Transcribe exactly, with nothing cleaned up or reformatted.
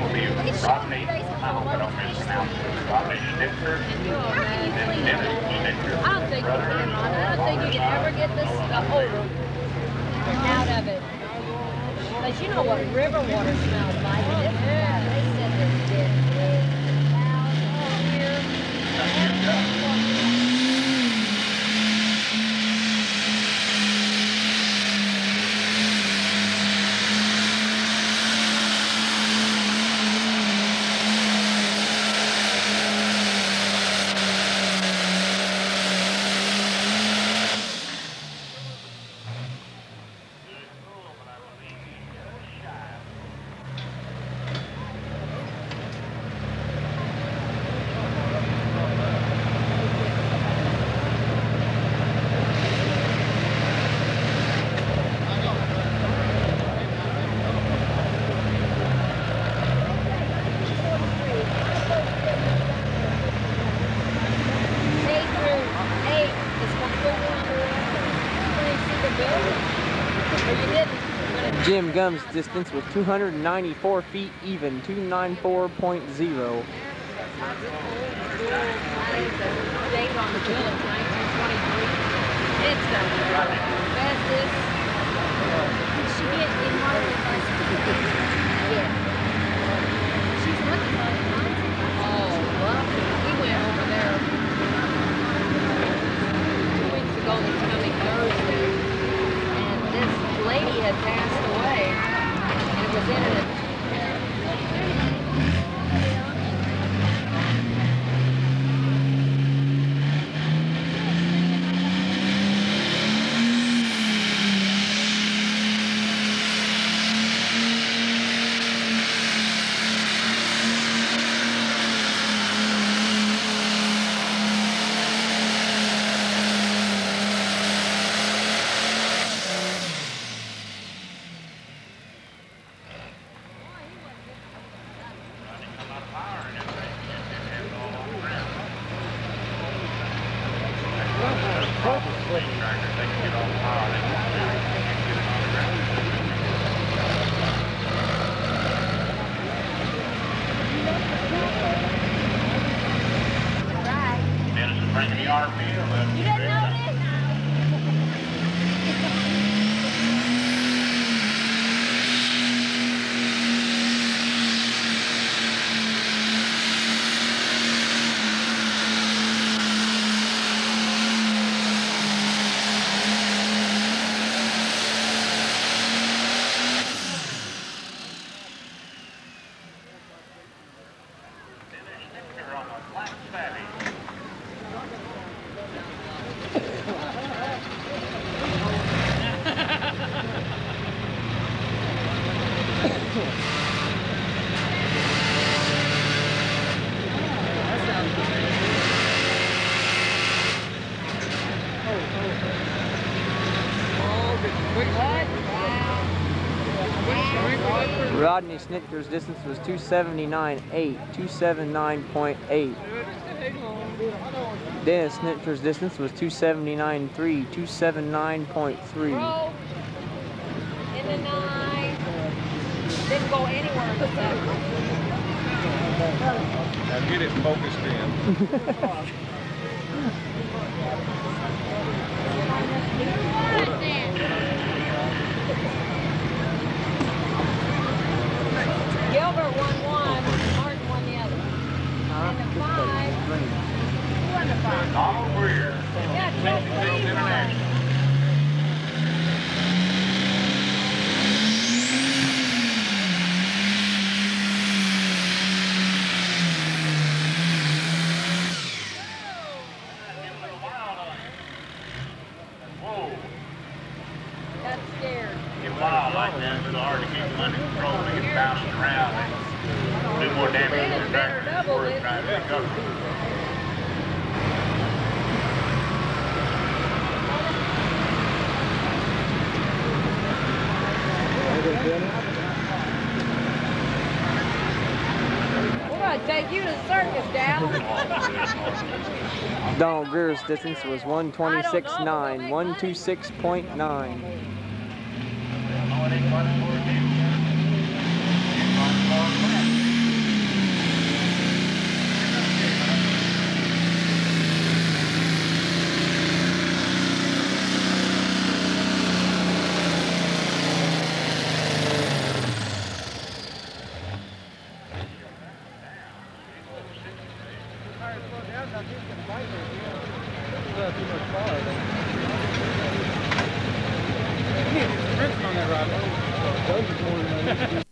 will be Rodney, I hope I don't mispronounce it, Rodney Schnitzer, and Dennis Schnitzer. I don't think you can, Ron. I don't think you can ever get this the odor out of it. Because you know what river water smells like. And this water, they said there's been thousands here. Jim Gum's distance was two hundred ninety-four feet even, two ninety-four point zero. Date on the bill is nineteen twenty-three. It's the fastest. Did she get in one of the fastest? Yeah. She's looking like oh, lucky. We went over there two weeks ago this coming Thursday. And this lady had passed away. And it was in an Rodney Schnitker's distance was two seventy-nine point eight, two seventy-nine point eight. Dennis Schnitker's distance was two seventy-nine point three, two seventy-nine point three. in the night. Didn't go anywhere in the seven. Now get it focused in. Gilbert won one, Martin won the other. And the five, who won the five? Donald Greer. Yeah, Chelsea International. Got scared. Get wild like that, it's hard to keep them under control. They get bouncing around and do more damage to the tractor before it tries to recover. We're going to take you to the circus, Dal. Donald Greer's distance was one twenty-six point nine, one twenty-six point nine. Oh, it ain't much more to do. Doug was more than I used to.